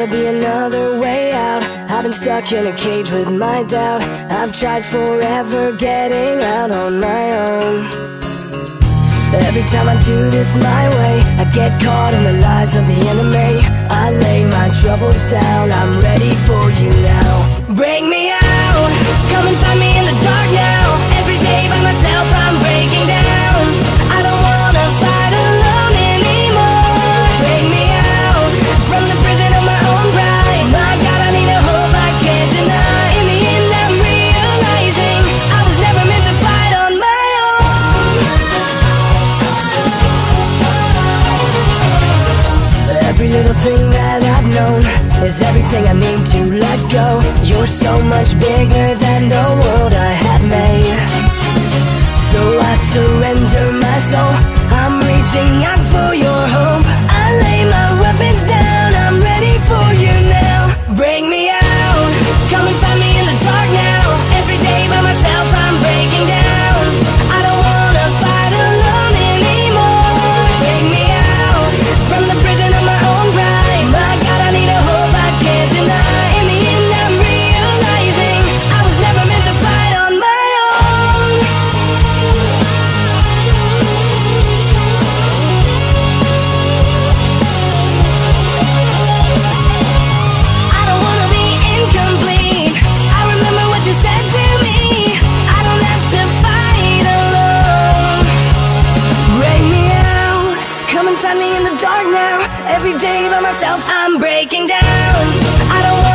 gotta be another way out. I've been stuck in a cage with my doubt. I've tried forever getting out on my own. Every time I do this my way, I get caught in the lies of the enemy. I lay my troubles down, I'm ready for you now. Bring me out, come and find me in the dark now. Every day by myself I'm breaking down. I don't wanna fight alone anymore. Bring me out, from the prison of my own pride. My God, I need a hope I can't deny. In the end I'm realizing I was never meant to fight on my own. Every little thing that I've known is everything I need to let go. You're so much bigger than the world I have made. So I surrender my soul, I'm reaching out for your hope. I lay my weapons down, I'm ready for you now. Bring me out, come and find me in the dark now. Every day by myself I'm breaking down. I don't wanna fight alone anymore. Bring me out, from the prison of my own pride. My God, I need a hope I can't deny. In the end I'm realizing I was never meant to fight on my own. I don't wanna be incomplete. I remember what you said to me. I don't have to fight alone. Bring me out, come and find me in the dark now. Every day by myself I'm breaking down. I don't want